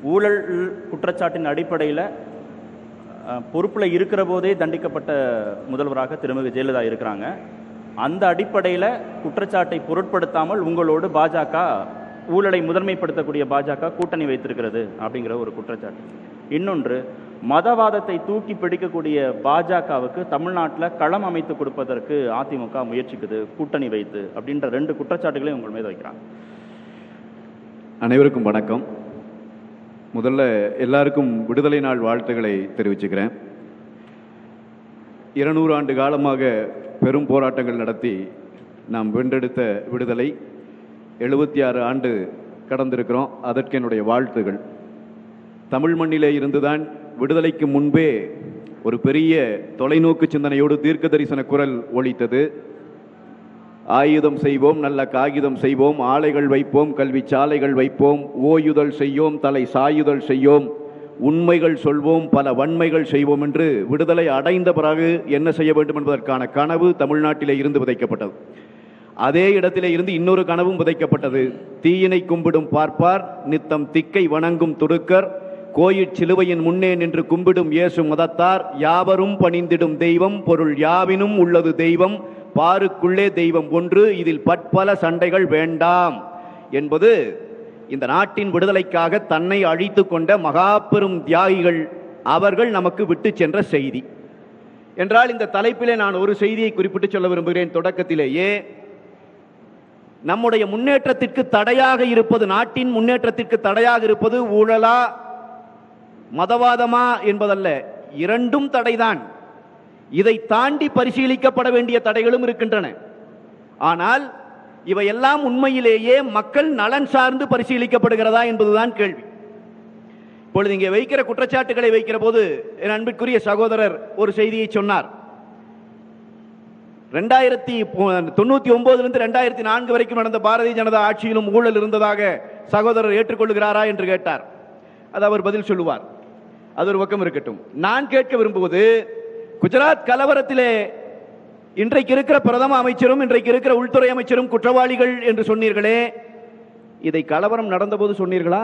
ஊழல் குற்றச்சாட்டின் அடிப்படையில் பொறுப்பில் இருக்கிற போதே தண்டிக்கப்பட்ட முதல்வராக திருமிகு ஜெயலலிதா இருக்கிறாங்க. அந்த அடிப்படையில் குற்றச்சாட்டை பொருட்படுத்தாமல் உங்களோடு பாஜக ஊழலை முதன்மைப்படுத்தக்கூடிய பாஜக கூட்டணி வைத்திருக்கிறது அப்படிங்கிற ஒரு குற்றச்சாட்டு. இன்னொன்று, மதவாதத்தை தூக்கி பிடிக்கக்கூடிய பாஜகவுக்கு தமிழ்நாட்டில் களம் அமைத்து கொடுப்பதற்கு அதிமுக முயற்சிக்குது கூட்டணி வைத்து அப்படின்ற 2 குற்றச்சாட்டுகளையும் உங்கள் மீது வைக்கிறாங்க. அனைவருக்கும் வணக்கம். முதல்ல எல்லாருக்கும் விடுதலை நாள் வாழ்த்துக்களை தெரிவிச்சுக்கிறேன். 200 ஆண்டு காலமாக பெரும் போராட்டங்கள் நடத்தி நாம் வென்றெடுத்த விடுதலை 76 ஆண்டு கடந்திருக்கிறோம். அதற்கு என்னுடைய வாழ்த்துகள். தமிழ் மண்ணிலே இருந்துதான் விடுதலைக்கு முன்பே ஒரு பெரிய தொலைநோக்கு சிந்தனையோடு தீர்க்க தரிசன குரல் ஒலித்தது. ஆயுதம் செய்வோம், நல்ல காகிதம் செய்வோம், ஆலைகள் வைப்போம், கல்வி சாலைகள் வைப்போம், ஓயுதல் செய்யோம், தலை சாயுதல் செய்யோம், உண்மைகள் சொல்வோம், பல வன்மைகள் செய்வோம் என்று விடுதலை அடைந்த பிறகு என்ன செய்ய வேண்டும் என்பதற்கான கனவு தமிழ்நாட்டிலே இருந்து விதைக்கப்பட்டது. அதே இடத்திலே இருந்து இன்னொரு கனவும் விதைக்கப்பட்டது. தீயினை கும்பிடும் பார்ப்பார், நித்தம் திக்கை வணங்கும் துடுக்கர், கோயிற் சிலுவையின் முன்னே நின்று கும்பிடும் இயேசு மதத்தார், யாவரும் பணிந்திடும் தெய்வம், பொருள் யாவினும் உள்ளது தெய்வம், பாருக்குள்ளே தெய்வம் ஒன்று, இதில் பற்பல சண்டைகள் வேண்டாம் என்பது இந்த நாட்டின் விடுதலைக்காக தன்னை அழித்து கொண்ட மகா பெரும் தியாகிகள் அவர்கள் நமக்கு விட்டு சென்ற செய்தி என்றால், இந்த தலைப்பிலே நான் ஒரு செய்தியை குறிப்பிட்டு சொல்ல விரும்புகிறேன். தொடக்கத்திலேயே நம்முடைய முன்னேற்றத்திற்கு தடையாக இருப்பது, நாட்டின் முன்னேற்றத்திற்கு தடையாக இருப்பது ஊழலா மதவாதமா என்பதல்ல, இரண்டும் தடைதான். இதை தாண்டி பரிசீலிக்கப்பட வேண்டிய தடைகளும் இருக்கின்றன. ஆனால் இவையெல்லாம் உண்மையிலேயே மக்கள் நலன் சார்ந்து பரிசீலிக்கப்படுகிறதா என்பதுதான் கேள்வி. இப்பொழுது இங்கே வைக்கிற குற்றச்சாட்டுகளை வைக்கிற போது என் அன்பிற்குரிய சகோதரர் ஒரு செய்தியை சொன்னார். 1999 2004 வரைக்கும் நடந்த பாரதிய ஜனதா ஆட்சியிலும் ஊழல் இருந்ததாக சகோதரர் ஏற்றுக்கொள்கிறாரா என்று கேட்டார். அது அவர் பதில் சொல்லுவார். அது ஒரு பக்கம் இருக்கட்டும். நான் கேட்க விரும்புவது, குஜராத் கலவரத்திலே இன்றைக்கு இருக்கிற பிரதம அமைச்சரும் இன்றைக்கு இருக்கிற உள்துறை அமைச்சரும் குற்றவாளிகள் என்று சொன்னீர்களே, இதை கலவரம் நடந்தபோது சொன்னீர்களா?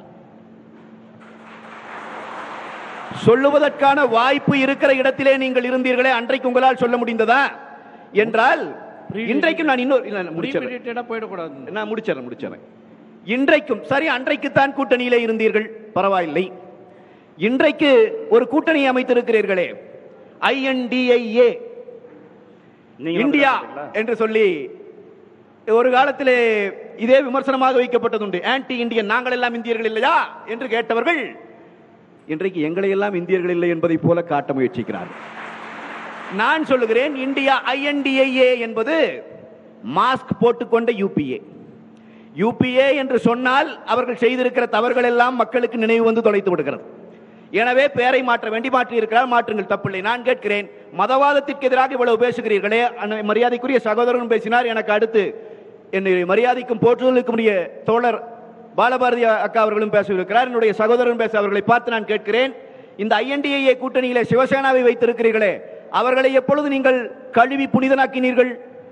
சொல்லுவதற்கான வாய்ப்பு இருக்கிற இடத்திலே நீங்கள் இருந்தீர்களே, அன்றைக்கு உங்களால் சொல்ல முடிந்ததா என்றால், இன்றைக்கும் நான் முடிச்சிடறேன். இன்றைக்கும் சரி, அன்றைக்குத்தான் கூட்டணியிலே இருந்தீர்கள், பரவாயில்லை. இன்றைக்கு ஒரு கூட்டணி அமைத்திருக்கிறீர்களே, INDIA இந்தியா என்று சொல்லி ஒரு காலத்திலே இதே விமர்சனமாக வைக்கப்பட்டதுண்டு. ஆன்டி இந்தியன், நாங்கள் எல்லாம் இந்தியர்கள் இல்லையா என்று கேட்டவர்கள் இன்றைக்கு எங்களை எல்லாம் இந்தியர்கள் இல்லை என்பதை போல காட்ட முயற்சிக்கிறார்கள். நான் சொல்லுகிறேன், இந்தியா INDIA என்பது மாஸ்க் போட்டுக்கொண்ட யூபிஏ என்று சொன்னால் அவர்கள் செய்திருக்கிற தவறுகள் எல்லாம் மக்களுக்கு நினைவு வந்து தொலைத்து விடுகிறது. எனவே பெயரை மாற்ற வேண்டி மாற்றி இருக்கிறார், மாற்றுங்கள், தப்பில்லை. நான் கேட்கிறேன், மதவாதத்திற்கு எதிராக இவ்வளவு பேசுகிறீர்களே, மரியாதைக்குரிய சகோதரன் பேசினார், எனக்கு அடுத்து என்னை மரியாதைக்கும் போற்றுதலுக்கும் தோழர் பாலபாரதி அக்கா அவர்களும் பேசியிருக்கிறார், என்னுடைய சகோதரன் பேச, அவர்களை பார்த்து நான் கேட்கிறேன், இந்த INDIA கூட்டணியிலே சிவசேனாவை வைத்திருக்கிறீர்களே, அவர்களை எப்பொழுது நீங்கள் கழுவி புனிதனாக்கினீர்கள்?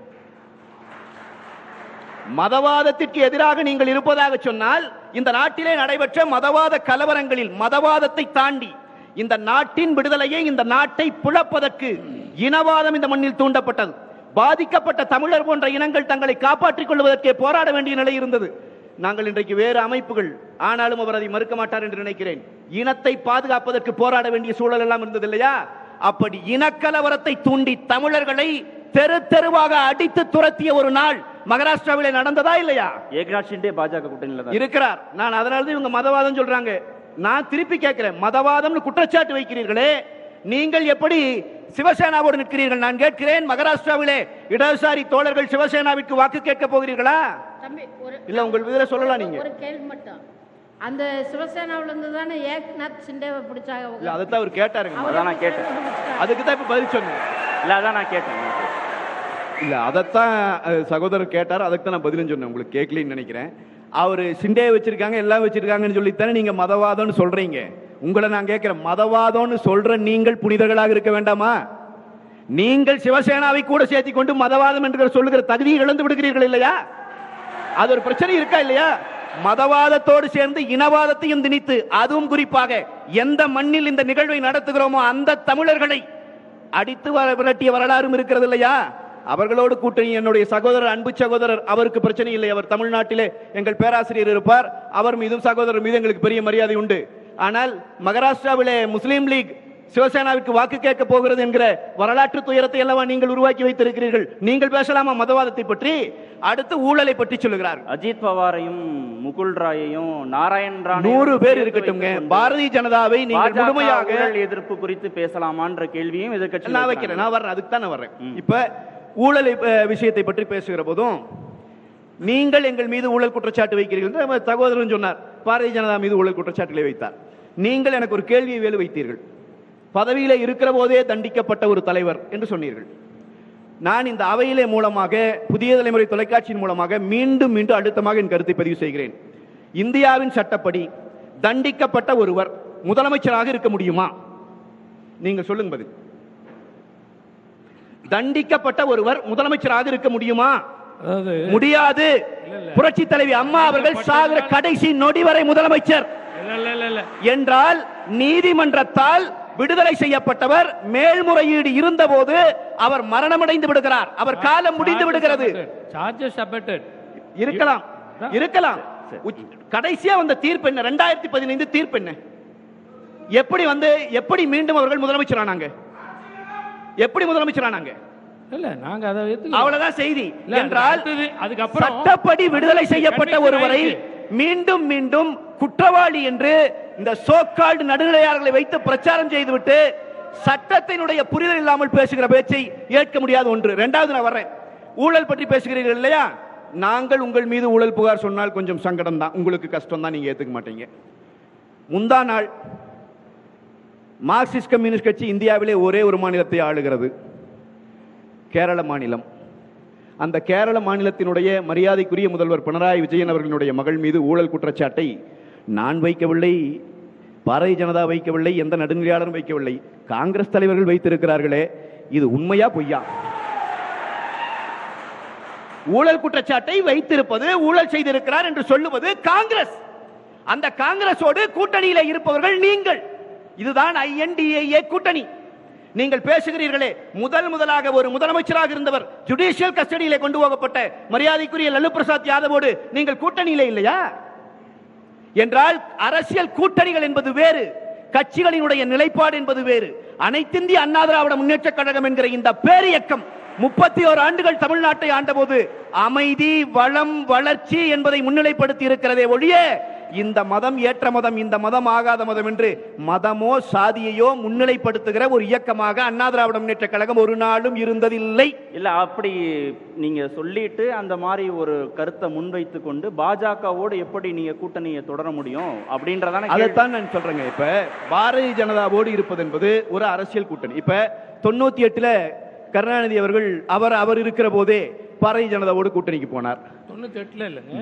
மதவாதத்திற்கு எதிராக நீங்கள் இருப்பதாக சொன்னால், இந்த நாட்டிலே நடைபெற்ற மதவாத கலவரங்களில் மதவாதத்தை தாண்டி இந்த நாட்டின் விடுதலையை, இந்த நாட்டை பிளப்பதற்கு இனவாதம் இந்த மண்ணில் தூண்டப்பட்டது. பாதிக்கப்பட்ட தமிழர் போன்ற இனங்கள் தங்களை காப்பாற்றிக் கொள்வதற்கே போராட வேண்டிய நிலை இருந்தது. நாங்கள் இன்றைக்கு வேறு அமைப்புகள், ஆனாலும் அவர் அதை மறுக்க மாட்டார் என்று நினைக்கிறேன், இனத்தை பாதுகாப்பதற்கு போராட வேண்டிய சூழல் எல்லாம் இருந்தது இல்லையா? அப்படி இனக்கலவரத்தை தூண்டி தமிழர்களை தெரு தெருவாக அடித்து துரத்திய ஒரு நாள் மகாராஷ்டிராவிலே நடந்ததா இல்லையா? ஏக்நாத் ஷிண்டே பாஜக கூட்டணியில் இருக்கிறார். நான் அதனால இவங்க மதவாதம் சொல்றாங்க. நான் திருப்பி கேட்கிறேன், மதவாதம் குற்றச்சாட்டு வைக்கிறீர்களே, நீங்கள் எப்படி சிவசேனாவோடு நிற்கிறீர்கள்? நான் கேட்கிறேன், மகாராஷ்டிராவிலே இடதுசாரி தோழர்கள் சிவசேனாவிற்கு வாக்கு கேட்க போகிறீர்களா? இல்ல, உங்கள் விதில சொல்லலாம். நீங்க ஒரு கேள்வி மட்டும், அந்த சிவசேனாவுல இருந்து தானே ஏக்நாத் ஷிண்டேவை பிடிச்சாங்க. இல்ல, அதைத்தான் அவர் கேட்டாருங்க. அதான் நான் கேட்டேன், அதுக்கு தான் இப்ப பதில் சொன்னேன். இல்ல, அதான் நான் கேட்டேன். இல்ல, அதைத்தான் சகோதரர் கேட்டார், அதுக்கு தான் நான் பதிலும் சொன்னேன். உங்களுக்கு கேட்கலன்னு நினைக்கிறேன். அவர் சிண்டே வச்சிருக்காங்க, எல்லாம் வச்சிருக்காங்கன்னு சொல்லித்தானே நீங்க மதவாதம்னு சொல்றீங்க. உங்களை நான் கேட்கிறேன், மதவாதம்னு சொல்ற நீங்கள் புனிதர்களாக இருக்க வேண்டாமா? நீங்கள் சிவசேனாவை கூட சேர்த்தி கொண்டு மதவாதம் என்று சொல்லுகிற தகுதியை இழந்து விடுகிறீர்கள் இல்லையா? அது ஒரு பிரச்சனை இருக்கா இல்லையா? மதவாதத்தோடு சேர்ந்து இனவாதத்தையும் திணித்து, அதுவும் குறிப்பாக எந்த மண்ணில் இந்த நிகழ்வை நடத்துகிறோமோ அந்த தமிழர்களை அடித்து விரட்டிய வரலாறும் இருக்கிறது இல்லையா? அவர்களோடு கூட்டணி. என்னுடைய சகோதரர், அன்பு சகோதரர், அவருக்கு பிரச்சனை இல்லை. அவர் தமிழ்நாட்டிலே எங்கள் பேராசிரியர் இருப்பார். அவர் மீதும் சகோதரர் மீது எங்களுக்கு பெரிய மரியாதை உண்டு. ஆனால் மகாராஷ்டிராவிலே முஸ்லீம் லீக் சிவசேனாவிற்கு வாக்கு கேட்க போகிறது என்கிற வரலாற்று துயரத்தை அல்லவா நீங்கள் உருவாக்கி வைத்திருக்கிறீர்கள். நீங்கள் பேசலாமா மதவாதத்தை பற்றி? அடுத்து ஊழலை பற்றி சொல்லுகிறார். அஜித் பவாரையும் முகுல் ராயையும் நாராயண் 100 பேர் இருக்கட்டும்ங்க. பாரதிய ஜனதாவை நீங்கள் முழுமையாக எதிர்ப்பு குறித்து பேசலாமான்ற கேள்வியும் எதிர்க்கட்சி நான் வைக்கிறேன். நான் வர்றேன், அதுக்கு தான் நான் வர்றேன். இப்ப ஊழல் விஷயத்தை பற்றி பேசுகிற போதும் நீங்கள் எங்கள் மீது ஊழல் குற்றச்சாட்டு வைக்கிறீர்கள். சகோதரன் சொன்னார் பாரதிய ஜனதா மீது ஊழல் குற்றச்சாட்டுகளை வைத்தார். நீங்கள் எனக்கு ஒரு கேள்வியை வேறு வைத்தீர்கள். பதவியிலே இருக்கிற போதே தண்டிக்கப்பட்ட ஒரு தலைவர் என்று சொன்னீர்கள். நான் இந்த அவையிலே மூலமாக, புதிய தலைமுறை தொலைக்காட்சியின் மூலமாக மீண்டும் மீண்டும் அழுத்தமாக என் கருத்தை பதிவு செய்கிறேன். இந்தியாவின் சட்டப்படி தண்டிக்கப்பட்ட ஒருவர் முதலமைச்சராக இருக்க முடியுமா? நீங்கள் சொல்லுங்க பதில். தண்டிக்கப்பட்ட ஒருவர் முதலமைச்சராக இருக்க முடியுமா? முடியாது. புரட்சி தலைவி அம்மா அவர்கள் சாகிற கடைசி நொடி வரை முதலமைச்சர் என்றால் நீதிமன்றத்தால் விடுதலை செய்யப்பட்டவர் மேல்முறையீடு இருந்தபோது அவர் மரணமடைந்து விடுகிறார். அவர் காலம் முடிந்து விடுகிறது. இருக்கலாம் இருக்கலாம். கடைசியா வந்த தீர்ப்பு என்ன? 2015 தீர்ப்பு என்ன? எப்படி மீண்டும் அவர்கள் முதலமைச்சர் ஆனாங்க? எப்படி முதலமைச்சர் ஆனாங்க? அவ்வளவுதான் செய்தி. என்றால் சட்டப்படி விடுதலை செய்யப்பட்ட ஒருவரை மீண்டும் மீண்டும் குற்றவாளி என்று இந்த சோகால்டு நடுநிலையாளர்களை வைத்து பிரச்சாரம் செய்துவிட்டு சட்டத்தினுடைய புரிதல் இல்லாமல் பேசுகிற பேச்சை ஏற்க முடியாத ஒன்று. இரண்டாவது நான் வர்றேன். ஊழல் பற்றி பேசுகிறீர்கள் இல்லையா? நாங்கள் உங்கள் மீது ஊழல் புகார் சொன்னால் கொஞ்சம் சங்கடம் தான், உங்களுக்கு கஷ்டம் தான், நீங்க ஏத்துக்க மாட்டீங்க. முந்தா நாள் மார்க்சிஸ்ட் கம்யூனிஸ்ட் கட்சி இந்தியாவிலே ஒரே ஒரு மாநிலத்தை ஆளுகிறது, கேரள மாநிலம். அந்த கேரள மாநிலத்தினுடைய மரியாதைக்குரிய முதல்வர் பினராயி விஜயன் அவர்களுடைய மகள் மீது ஊழல் குற்றச்சாட்டை நான் வைக்கவில்லை, பாரதிய ஜனதா வைக்கவில்லை, எந்த நடுநிலையாளரும் வைக்கவில்லை, காங்கிரஸ் தலைவர்கள் வைத்திருக்கிறார்களே. இது உண்மையா பொய்யா? ஊழல் குற்றச்சாட்டை வைத்திருப்பது, ஊழல் செய்திருக்கிறார் என்று சொல்லுவது காங்கிரஸ். அந்த காங்கிரஸோடு கூட்டணியில இருப்பவர்கள் நீங்கள். இதுதான் INDA கூட்டணி. நீங்கள் பேசுகிறீர்களே, முதலாக ஒரு முதலமைச்சராக இருந்தவர் ஜுடிஷியல் கஸ்டடியிலே கொண்டு போகப்பட்ட மரியாதைக்குரிய லல்லு பிரசாத் யாதவோடு நீங்கள் கூட்டணியிலே இல்லையா? என்றால் அரசியல் கூட்டணிகள் என்பது வேறு, கட்சிகளினுடைய நிலைப்பாடு என்பது வேறு. அனைத்திந்திய அண்ணா திராவிட முன்னேற்ற கழகம் என்கிற இந்த பேரியக்கம் 31 ஆண்டுகள் தமிழ்நாட்டை ஆண்டபோது அமைதி, வளம், வளர்ச்சி என்பதை முன்னிலைப்படுத்தி இருக்கிறதே ஒழிய இந்த மதம் ஏற்ற மதம், இந்த மதம் ஆகாத மதம் என்று மதமோ சாதியையோ முன்னிலைப்படுத்துகிற ஒரு இயக்கமாக அண்ணா திராவிட முன்னேற்ற கழகம் ஒரு நாளும் இருந்ததில்லை. இல்ல, அப்படி நீங்க சொல்லிட்டு அந்த மாதிரி ஒரு கருத்தை முன்வைத்து கொண்டு பாஜகவோடு எப்படி நீங்க கூட்டணியை தொடர முடியும் அப்படின்றதான அதைத்தான் நான் சொல்றேங்க. இப்ப பாரதிய ஜனதாவோடு இருப்பது என்பது ஒரு அரசியல் கூட்டணி. இப்ப 98ல கருணாநிதி அவர்கள் அவர் இருக்கிற போதே பாரதிய ஜனதாவோடு கூட்டணிக்கு போனார். 98ல இல்லைங்க,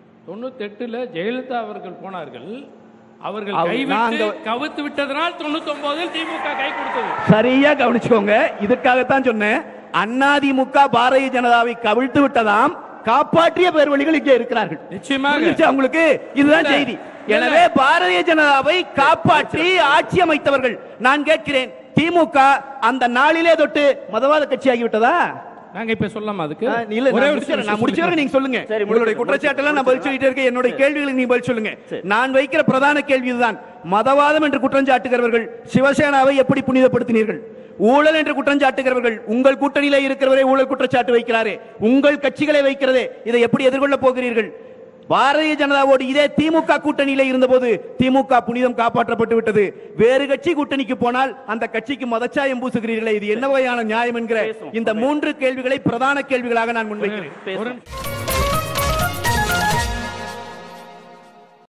98ல ஜெயலலிதா அவர்கள் போனார்கள். அவர்கள் கவித்து விட்டதனால் 99ல் திமுக கை கொடுத்தது. சரியா கவனிச்சுக்கோங்க. இதுக்காகத்தான் சொன்னேன், அதிமுக பாரதிய ஜனதாவை கவிழ்த்து விட்டதாம், காப்பாற்றிய பேர் வழிகள் இங்கே இருக்கிறார்கள். நிச்சயமாக உங்களுக்கு இதுதான் செய்தி. எனவே பாரதிய ஜனதாவை காப்பாற்றி ஆட்சி அமைத்தவர்கள். நான் கேட்கிறேன், திமுக அந்த நாளிலே தொட்டு மதவாத கட்சி ஆகிவிட்டதா? நாங்க இப்ப சொல்லலாமா? அதுக்கு இல்ல, நான் முடிச்சவரை நீங்க சொல்லுங்க. உங்களுடைய குற்றச்சாட்டெல்லாம் நான் பதில் சொல்லிட்டே இருக்கேன். என்னுடைய கேள்விகளுக்கு நீங்க பதில் சொல்லுங்க. நான் வைக்கிற பிரதான கேள்வி இதுதான். மதவாதம் என்று குற்றம் சாட்டுகிறவர்கள் சிவசேனாவை எப்படி புனிதப்படுத்தினீர்கள்? ஊழல் என்று குற்றம் சாட்டுகிறவர்கள் உங்கள் கூட்டணியிலே இருக்கிறவரே ஊழல் குற்றச்சாட்டு வைக்கிறாரே, உங்கள் கட்சிகளை வைக்கிறதே, இதை எப்படி எதிர்கொள்ள போகிறீர்கள்? பாரதிய ஜனதாவோடு இதே திமுக கூட்டணியில இருந்தபோது திமுக புனிதம் காப்பாற்றப்பட்டு விட்டது. வேறு கட்சி கூட்டணிக்கு போனால் அந்த கட்சிக்கு மதச்சாயம் பூசுகிறீர்களே, இது என்ன வகையான நியாயம் என்கிற இந்த 3 கேள்விகளை பிரதான கேள்விகளாக நான் முன்வைக்கிறேன்.